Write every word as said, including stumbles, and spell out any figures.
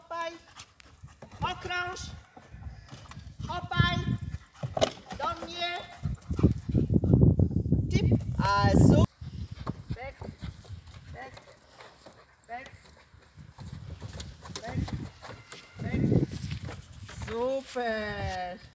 Hopaj. Okrąż. Hopaj. Do mnie. Tip. A su. Back. Back. Back. Back. Back. Super.